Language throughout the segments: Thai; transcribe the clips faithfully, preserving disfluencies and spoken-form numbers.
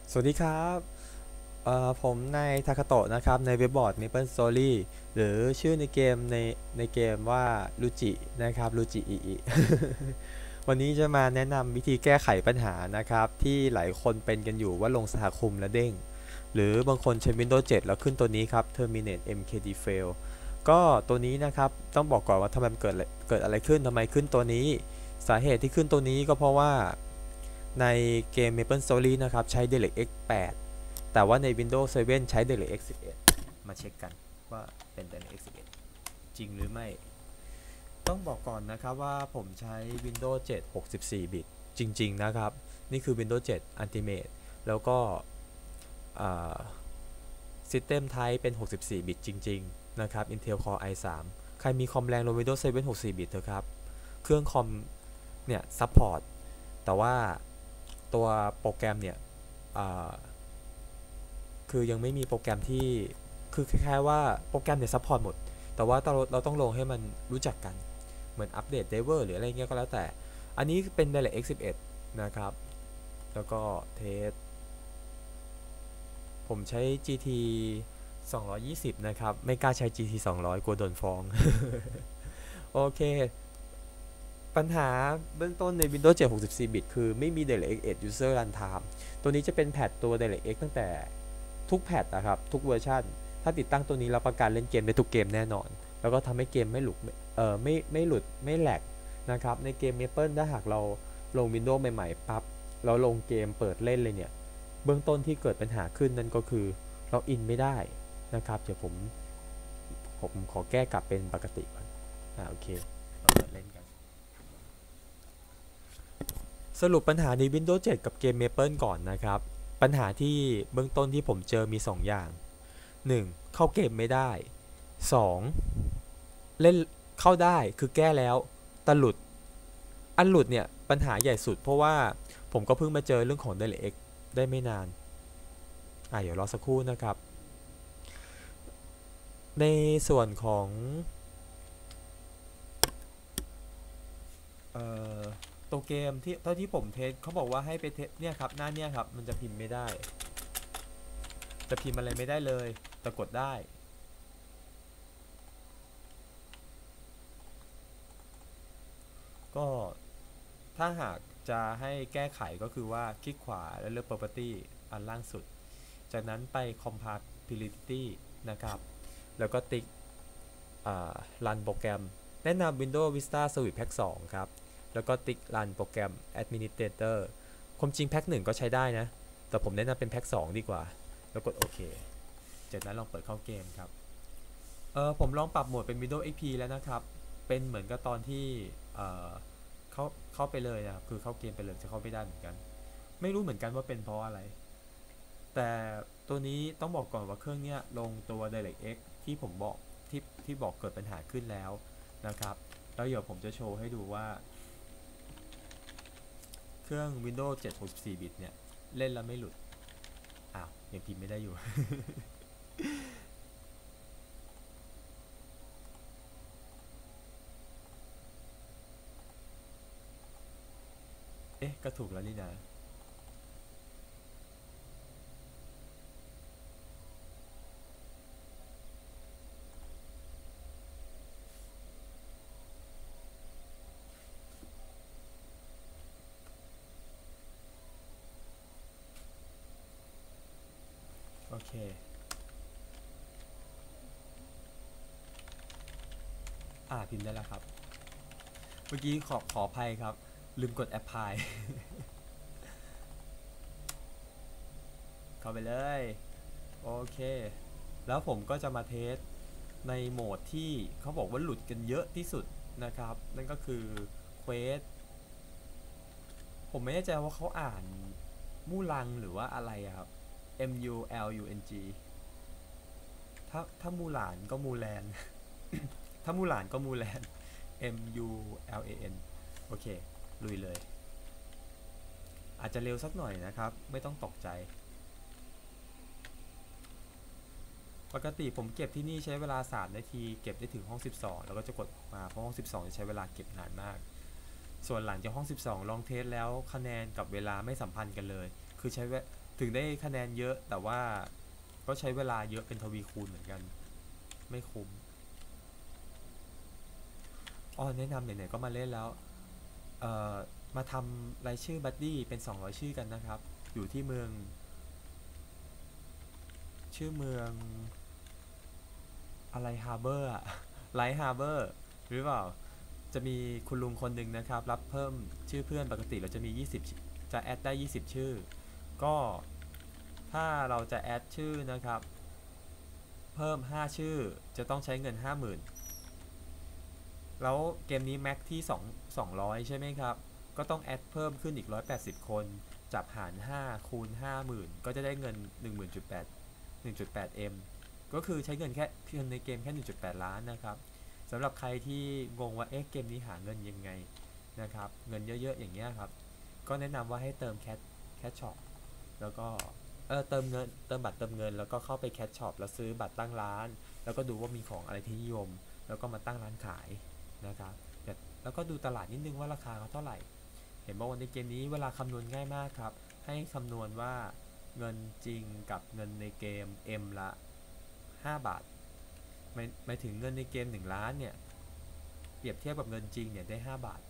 สวัสดีครับเอ่อผมนายทาคาโตะนะครับในเว็บบอร์ด Maple Story หรือชื่อในเกมในในเกมว่าลูจินะครับลูจิอิอิวันนี้จะมาแนะนำวิธีแก้ไขปัญหานะครับที่หลายคนเป็นกันอยู่ว่าลงสหคมแล้วเด้งหรือบางคนใช้ Windows เซเว่นแล้วขึ้นตัวนี้ครับ Terminate เอ็ม เค ดี Fail ก็ตัวนี้นะครับต้องบอกก่อนว่าทำไมมันเกิดเกิดอะไรขึ้นทำไมขึ้นตัวนี้สาเหตุที่ขึ้นตัวนี้ก็เพราะว่าในเกม Maple Story นะครับใช้ DirectX แปดแต่ว่าใน Windows เซเว่น ใช้ DirectX สิบเอ็ดมาเช็คกันว่าเป็น DirectX สิบเอ็ดจริงหรือไม่ต้องบอกก่อนนะครับว่าผมใช้ Windows เซเว่น หกสิบสี่ บิตจริงๆนะครับนี่คือ Windows เซเว่น Ultimate แล้วก็ System Type เป็น หกสิบสี่ บิตจริงๆนะครับ Intel Core ไอ ทรี ใครมีคอมแรงลง Windows เซเว่น หกสิบสี่ บิตเถอะครับเครื่องคอมเนี่ยซัพพอร์ตแต่ว่าตัวโปรแกรมเนี่ยคือยังไม่มีโปรแกรมที่คือคล้ายๆว่าโปรแกรมเนี่ยซัพพอร์ตหมดแต่ว่าเราเราต้องลงให้มันรู้จักกันเหมือนอัปเดต driver หรืออะไรเงี้ยก็แล้วแต่อันนี้เป็น DirectX สิบเอ็ดนะครับแล้วก็เทสผมใช้ จี ที สองร้อยยี่สิบนะครับไม่กล้าใช้ จี ที สองร้อยกลัวโดนฟ้องโอเคปัญหาเบื้องต้นใน Windows เซเว่น หกสิบสี่ บิตคือไม่มี DirectX เอ็ด User Runtime ตัวนี้จะเป็นแพทตัว DirectX ตั้งแต่ทุกแพทนะครับทุกเวอร์ชันถ้าติดตั้งตัวนี้รับประกันเล่นเกมได้ทุกเกมแน่นอนแล้วก็ทำให้เกมไม่หลุดเอ่อไม่ไม่หลุดไม่แหลกนะครับในเกม Maple ถ้าหากเราลง Windows ใหม่ๆปั๊บเราลงเกมเปิดเล่นเลยเนี่ยเบื้องต้นที่เกิดปัญหาขึ้นนั่นก็คือเราอินไม่ได้นะครับเดี๋ยวผมผมขอแก้กลับเป็นปกติก่อนอ่าโอเคเราเปิดเล่นกัน สรุปปัญหาใน Windows เซเว่น กับเกม Maple ก่อนนะครับปัญหาที่เบื้องต้นที่ผมเจอมีสองอย่างหนึ่งเข้าเกมไม่ได้สองเล่นเข้าได้คือแก้แล้วแต่หลุดอันหลุดเนี่ยปัญหาใหญ่สุดเพราะว่าผมก็เพิ่งมาเจอเรื่องของ DirectX ได้ไม่นานอ่ะเดี๋ยวรอสักครู่นะครับในส่วนของเอ่อตัวเกมที่เท่าที่ผมเทสเขาบอกว่าให้ไปเทสเนี่ยครับหน้าเนี่ยครับมันจะพิมพ์ไม่ได้จะพิมพ์อะไรไม่ได้เลยแต่กดได้ ก็ถ้าหากจะให้แก้ไขก็คือว่าคลิกขวาแล้วเลือก property อันล่างสุดจากนั้นไป compatibility นะครับแล้วก็ติ๊ก run โปรแกรมแนะนำ Windows Vista Service Pack สองครับแล้วก็ติ๊ก run โปรแกรม administrator ความจริงแพ็กหนึ่งก็ใช้ได้นะแต่ผมแนะนำเป็นแพ็กสองดีกว่าแล้วกดโอเคจากนั้นลองเปิดเข้าเกมครับเออผมลองปรับโหมดเป็น Windows เอ็กซ์ พี แล้วนะครับเป็นเหมือนกับตอนที่เออ เข้าเข้าไปเลยนะครับคือเข้าเกมไปเลยจะเข้าไม่ได้เหมือนกันไม่รู้เหมือนกันว่าเป็นเพราะอะไรแต่ตัวนี้ต้องบอกก่อนว่าเครื่องเนี้ยลงตัว DirectX ที่ผมบอกที่ที่บอกเกิดปัญหาขึ้นแล้วนะครับแล้วเดี๋ยวผมจะโชว์ให้ดูว่าเครื่อง Windows เซเว่น หกสิบสี่ บิตเนี่ยเล่นแล้วไม่หลุดอ้าวยังพิมพ์ไม่ได้อยู่ เอ๊ะก็ถูกแล้วนี่นะโอเคอ่าพิมพ์ได้แล้วครับเมื่อกี้ขอขออภัยครับลืมกด apply เข้าไปเลยโอเคแล้วผมก็จะมาเทสในโหมดที่เขาบอกว่าหลุดกันเยอะที่สุดนะครับนั่นก็คือเควสผมไม่แน่ใจว่าเขาอ่านมูลังหรือว่าอะไรครับ M U L U N G ถ้าถ้ามูหลานก็มูแลนถ้ามูหลานก็มูแลน M U L A N โอเคลุยเลยอาจจะเร็วสักหน่อยนะครับไม่ต้องตกใจ ปกติผมเก็บที่นี่ใช้เวลาสามนาทีเก็บได้ถึงห้องสิบสองแล้วก็จะกดออกมาเพราะห้องสิบสองจะใช้เวลาเก็บนานมากส่วนหลังจากห้องสิบสองลองเทสแล้วคะแนนกับเวลาไม่สัมพันธ์กันเลยคือใช้ถึงได้คะแนนเยอะแต่ว่าก็ใช้เวลาเยอะเป็นทวีคูณเหมือนกันไม่คุ้มอ๋อแนะนำไหนๆก็มาเล่นแล้วเอ่อมาทำรายชื่อบัดดี้เป็นสองร้อยชื่อกันนะครับอยู่ที่เมืองชื่อเมืองอะไรฮาร์เบอร์อะไลท์ฮาร์เบอร์หรือเปล่าจะมีคุณลุงคนหนึ่งนะครับรับเพิ่มชื่อเพื่อนปกติเราจะมียี่สิบจะแอดได้ยี่สิบชื่อก็ถ้าเราจะแอดชื่อนะครับเพิ่มห้าชื่อจะต้องใช้เงิน ห้าหมื่น แล้วเกมนี้แม็กที่2 สองร้อยใช่ไหมครับก็ต้องแอดเพิ่มขึ้นอีกหนึ่งร้อยแปดสิบคนจับหารห้าคูณ ห้าหมื่น ก็จะได้เงิน หนึ่งหมื่นแปด หนึ่งจุดแปด เอ็ม ก็คือใช้เงินแค่เงินในเกมแค่ หนึ่งจุดแปด ล้านนะครับสำหรับใครที่งงว่าเอ๊ะเกมนี้หาเงินยังไงนะครับเงินเยอะๆอย่างเงี้ยครับก็แนะนำว่าให้เติมแคชแคชช็อปแล้วก็เออเติมเงินเติมบัตรเติมเงินแล้วก็เข้าไปแคชช็อปแล้วซื้อบัตรตั้งร้านแล้วก็ดูว่ามีของอะไรที่นิยมแล้วก็มาตั้งร้านขายนะครับแล้วก็ดูตลาดนิดนึงว่าราคาเขาเท่าไหร่เห็นบอกว่าในเกมนี้เวลาคำนวณง่ายมากครับให้คำนวณว่าเงินจริงกับเงินในเกม M ละห้าบาทหมายหมายถึงเงินในเกมหนึ่งล้านเนี่ยเปรียบเทียบกับเงินจริงเนี่ยได้ห้าบาท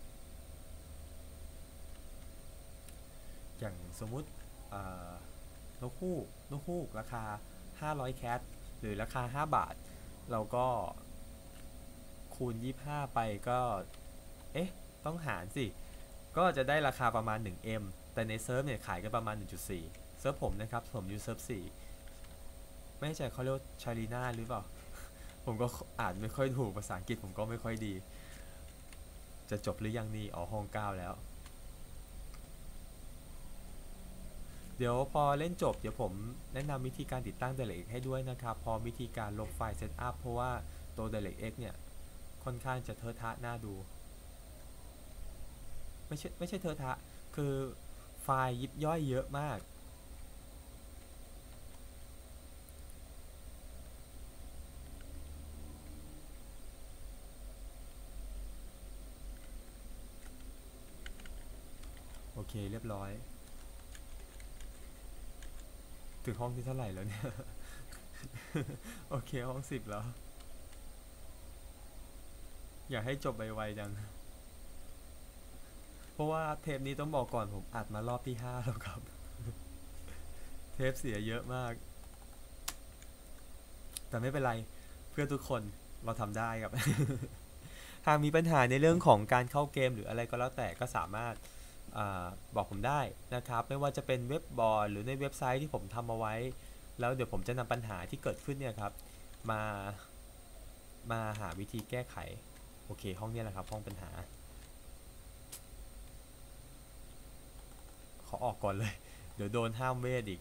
อย่างสมมุตินกฮูกนกฮูกราคาห้าร้อยแคทหรือราคาห้าบาทเราก็คูณยี่สิบห้าไปก็เอ๊ะต้องหารสิก็จะได้ราคาประมาณ หนึ่ง เอ็ม แต่ในเซิร์ฟเนี่ยขายกันประมาณ หนึ่งจุดสี่ เซิร์ฟผมนะครับผมอยู่เซิร์ฟสี่ไม่ใช่เขาเรียกชาลีน่าหรือเปล่าผมก็อ่านไม่ค่อยถูกภาษาอังกฤษผมก็ไม่ค่อยดีจะจบหรือยังนี่อ๋อห้องเก้าแล้วเดี๋ยวพอเล่นจบเดี๋ยวผมแนะนำวิธีการติดตั้ง DirectX ให้ด้วยนะครับพร้อมวิธีการลบไฟล์ Setup เพราะว่าตัว DirectX เนี่ยค่อนข้างจะเทอะทะน่าดูไม่ใช่ไม่ใช่เทอะทะคือไฟล์ยิบย่อยเยอะมากโอเคเรียบร้อยถึงห้องที่เท่าไหร่แล้วเนี่ย โอเคห้องสิบแล้วอยากให้จบไวๆจังเพราะว่าเทปนี้ต้องบอกก่อนผมอัดมารอบที่ห้าแล้วครับเทปเสียเยอะมากแต่ไม่เป็นไรเพื่อทุกคนเราทำได้ครับ หากมีปัญหาในเรื่องของการเข้าเกมหรืออะไรก็แล้วแต่ก็สามารถอาบอกผมได้นะครับไม่ว่าจะเป็นเว็บบอร์ดหรือในเว็บไซต์ที่ผมทำเอาไว้แล้วเดี๋ยวผมจะนำปัญหาที่เกิดขึ้นเนี่ยครับมามาหาวิธีแก้ไขโอเคห้องนี้แหละครับห้องปัญหาขอออกก่อนเลยเดี๋ยวโดนห้ามเวทอีก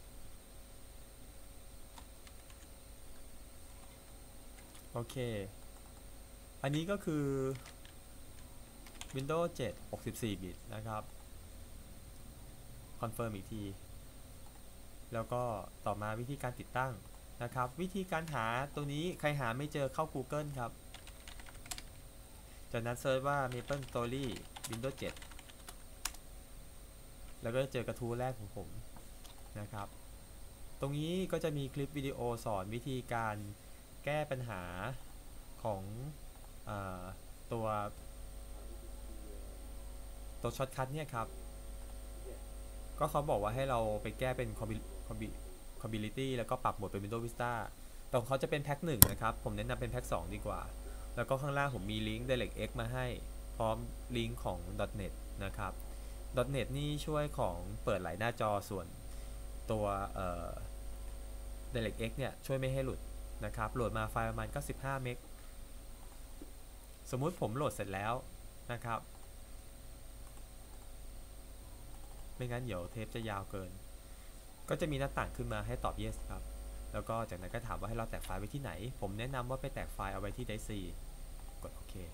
โอเคอันนี้ก็คือ Windows เจ็ด หกสิบสี่ บิตนะครับคอนเฟิร์มอีกทีแล้วก็ต่อมาวิธีการติดตั้งนะครับวิธีการหาตัวนี้ใครหาไม่เจอเข้า Google ครับจากนั้นเซิร์ชว่า MapleStory Windows เจ็ดแล้วก็เจอกระทู้แรกของผมนะครับตรงนี้ก็จะมีคลิปวิดีโอสอนวิธีการแก้ปัญหาของเออตัวตัวช็อตคัทเนี่ยครับก็เขาบอกว่าให้เราไปแก้เป็น Compatibility แล้วก็ปรับโหมดเป็น Windows Vista แต่ของเขาจะเป็นแพ็คหนึ่งนะครับผมแนะนำเป็นแพ็คสองดีกว่าแล้วก็ข้างล่างผมมีลิงก์ DirectX มาให้พร้อมลิงก์ของ .net นะครับ .net นี่ช่วยของเปิดหลายหน้าจอส่วนตัวเอ่อ DirectX เนี่ยช่วยไม่ให้หลุดนะครับโหลดมาไฟล์ประมาณก็สิบห้าเมกสมมุติผมโหลดเสร็จแล้วนะครับไม่งั้นเดี๋ยวเทปจะยาวเกินก็จะมีหน้าต่างขึ้นมาให้ตอบ yes ครับแล้วก็จากนั้นก็ถามว่าให้เราแตกไฟล์ไว้ที่ไหนผมแนะนำว่าไปแตกไฟล์เอาไว้ที่ ไดรฟ์ ซี กดโอเค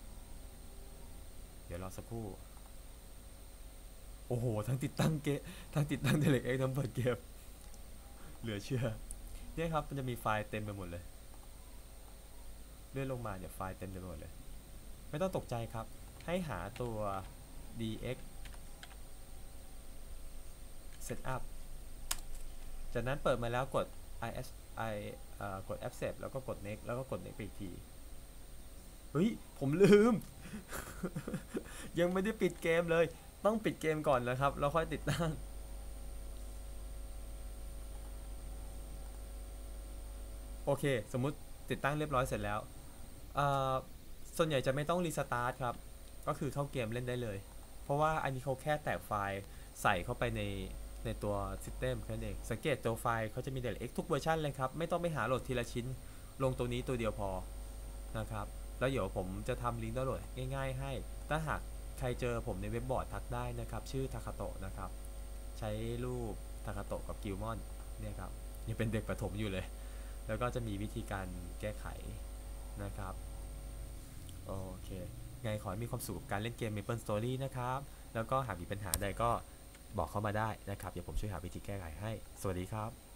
เดี๋ยวรอสักครู่โอ้โหทั้งติดตั้งเกมทั้งติดตั้ง DirectX ทั้งเปิดเกมเหลือเชื่อเนี่ยครับมันจะมีไฟล์เต็มไปหมดเลยเลื่อนลงมาเนี่ยไฟล์เต็มไปหมดเลยไม่ต้องตกใจครับให้หาตัว ดี เอ็กซ์ Setup จากนั้นเปิดมาแล้วกด i s i เอ่อกด accept แล้วก็กด next แล้วก็กด next ไปอีกทีเฮ้ยผมลืม ยังไม่ได้ปิดเกมเลยต้องปิดเกมก่อนนะครับแล้วค่อยติดตั้งโอเคสมมุติติดตั้งเรียบร้อยเสร็จแล้วส่วนใหญ่จะไม่ต้องรีสตาร์ทครับก็คือเข้าเกมเล่นได้เลยเพราะว่าอันนี้เขาแค่แตกไฟล์ใส่เข้าไปในในตัว System แค่นั้นเองสังเกตตัวไฟล์เขาจะมี DirectX ทุกเวอร์ชันเลยครับไม่ต้องไปหาโหลดทีละชิ้นลงตัวนี้ตัวเดียวพอนะครับแล้วเดี๋ยวผมจะทำลิงก์ดาวน์โหลดง่ายๆให้ถ้าหากใครเจอผมในเว็บบอร์ดทักได้นะครับชื่อทาคาโตะนะครับใช้รูปทาคาโตะกับกิลมอนเนี่ยครับยังเป็นเด็กประถมอยู่เลยแล้วก็จะมีวิธีการแก้ไขนะครับโอเคไงขอให้มีความสุขกับการเล่นเกม Maple Story นะครับแล้วก็หากมีปัญหาใดก็บอกเข้ามาได้นะครับเดี๋ยวผมช่วยหาวิธีแก้ไขให้สวัสดีครับ